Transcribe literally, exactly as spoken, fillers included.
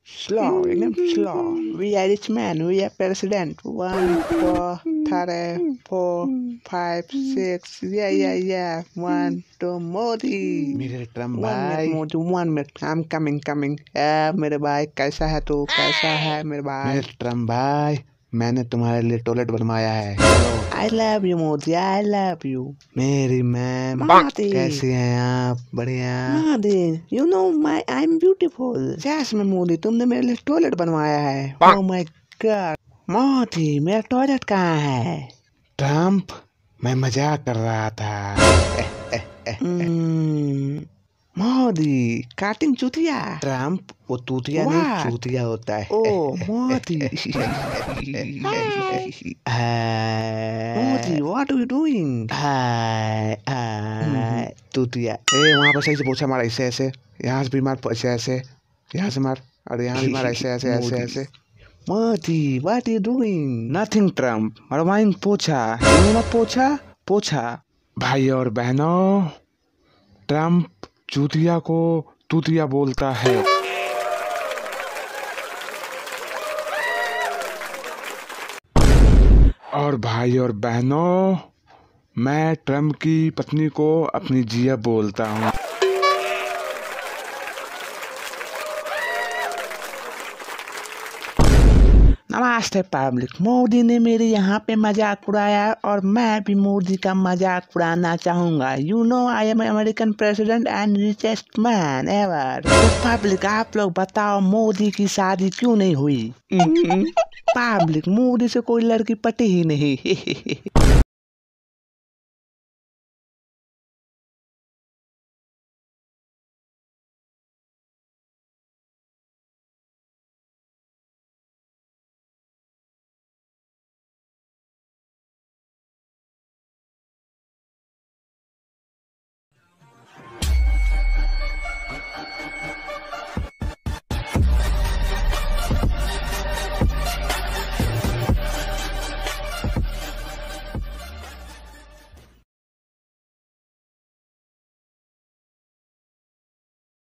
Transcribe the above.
Slow, एकदम slow. We are rich man, we are president. One, four, three, four, five, six. Yeah, yeah, yeah. One, two, Modi. मेरे Trump One minute, भाई, Modi. One minute. I'm coming, coming. Yeah, मेरे भाई कैसा है तू? कैसा है मेरे भाई? मेरे ट्रम्प भाई, मैंने तुम्हारे लिए टॉयलेट बनवाया है। I love you, Modi. I love you. मेरी मैम Modi. कैसी हैं आप? बढ़िया। Modi, you know my I'm beautiful. Yes, मैं मोदी, तुमने मेरे लिए टॉयलेट बनवाया है। Oh my God. मोदी, मेरा टॉयलेट कहाँ है? ट्रम्प, मैं मजाक कर रहा था। Hmm, मोदी, काटिंग चूतिया। ट्रम्प, वो तूतिया नहीं चूतिया होता है। Oh, Modi. Hi Modi, what are you doing? हाय हाय तूतिया। ए वहाँ पर सही से पूछा मार, ऐसे ऐसे, यहाँ से भी मार, ऐसे ऐसे, यहाँ से मार, और यहाँ भी मार, ऐसे ऐसे ऐसे ऐसे। Modi, what are you doing? Nothing Trump, मरवाइन पोछा, इन्होंने पोछा पोछा। भाई और बहनों, ट्रम्प चूतिया को तूतिया बोलता है। और भाई और बहनों, मैं ट्रम्प की पत्नी को अपनी जिया बोलता हूँ। नमस्ते पब्लिक, मोदी ने मेरे यहाँ पे मजाक उड़ाया और मैं भी मोदी का मजाक उड़ाना चाहूँगा। You know I am American president and richest man ever. तो पब्लिक, आप लोग बताओ मोदी की शादी क्यों नहीं हुई? पब्लिक, मोदी से कोई लड़की पटी ही नहीं।